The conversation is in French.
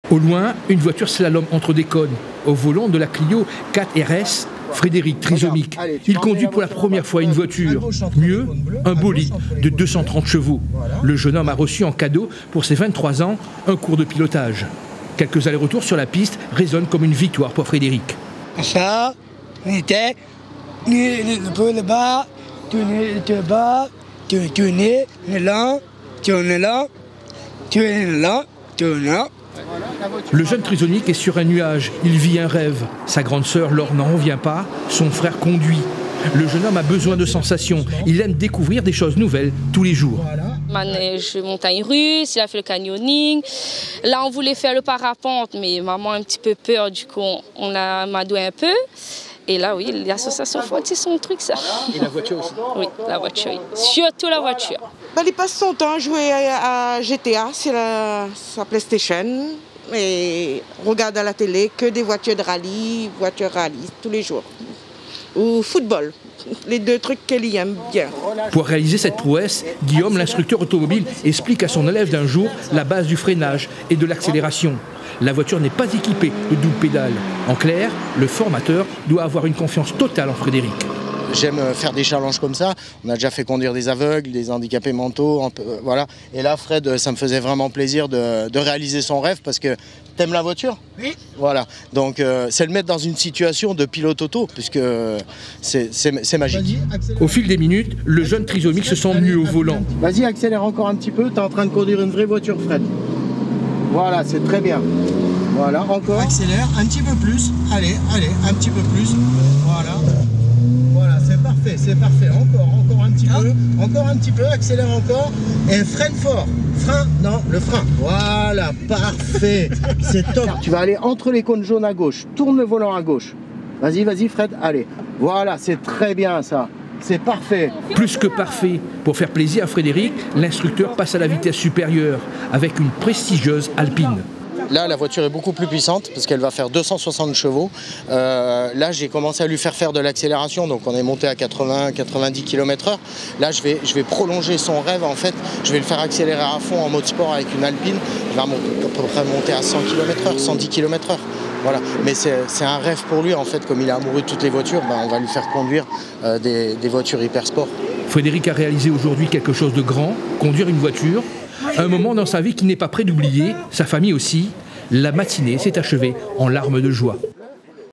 Au loin, une voiture slalom entre des cônes. Au volant de la Clio 4 RS, Frédéric Trisomique. Il conduit pour la première fois une voiture. Mieux, un bolide de 230 chevaux. Le jeune homme a reçu en cadeau, pour ses 23 ans, un cours de pilotage. Quelques allers-retours sur la piste résonnent comme une victoire pour Frédéric. Ça, on était, le bas, tourner le bas, tourner là, tourner là, tourner là, tourner là. Le jeune Trisomique est sur un nuage, il vit un rêve. Sa grande sœur Laure n'en revient pas, son frère conduit. Le jeune homme a besoin de sensations, il aime découvrir des choses nouvelles tous les jours. Manège montagne russe, il a fait le canyoning. Là on voulait faire le parapente, mais maman a un petit peu peur, du coup on l'a amadoué un peu. Et là oui, l'association forte c'est son truc ça. Et la voiture aussi? Oui, la voiture, oui. Surtout la voiture. Il passe son temps à jouer à GTA sur sa PlayStation et regarde à la télé que des voitures de rallye, tous les jours. Ou football, les deux trucs qu'elle aime bien. Pour réaliser cette prouesse, Guillaume, l'instructeur automobile, explique à son élève d'un jour la base du freinage et de l'accélération. La voiture n'est pas équipée de double pédale. En clair, le formateur doit avoir une confiance totale en Frédéric. J'aime faire des challenges comme ça. On a déjà fait conduire des aveugles, des handicapés mentaux, voilà. Et là, Fred, ça me faisait vraiment plaisir de réaliser son rêve parce que t'aimes la voiture? Oui. Voilà. Donc, c'est le mettre dans une situation de pilote auto, puisque c'est magique. Au fil des minutes, le jeune Trisomique se sent mieux au volant. Vas-y, accélère encore un petit peu. T'es en train de conduire une vraie voiture, Fred. Voilà, c'est très bien. Voilà, encore. Accélère un petit peu plus. Allez, un petit peu plus. Voilà. Voilà, c'est parfait. Encore un petit peu, accélère encore. Et freine fort. Le frein. Voilà, parfait. C'est top. Tu vas aller entre les cônes jaunes à gauche. Tourne le volant à gauche. Vas-y, Fred. Allez. Voilà, c'est très bien ça. C'est parfait. Plus que parfait. Pour faire plaisir à Frédéric, l'instructeur passe à la vitesse supérieure avec une prestigieuse Alpine. Là, la voiture est beaucoup plus puissante parce qu'elle va faire 260 chevaux. Là, j'ai commencé à lui faire de l'accélération, donc on est monté à 80-90 km/h. Là, je vais prolonger son rêve, en fait. Je vais le faire accélérer à fond en mode sport avec une Alpine. Il va à peu près monter à 100 km/h, 110 km/h. Voilà. Mais c'est un rêve pour lui, en fait. Comme il est amoureux de toutes les voitures, on va lui faire conduire des voitures hyper sport. Frédéric a réalisé aujourd'hui quelque chose de grand, conduire une voiture. Un moment dans sa vie qu'il n'est pas prêt d'oublier, sa famille aussi. La matinée s'est achevée en larmes de joie.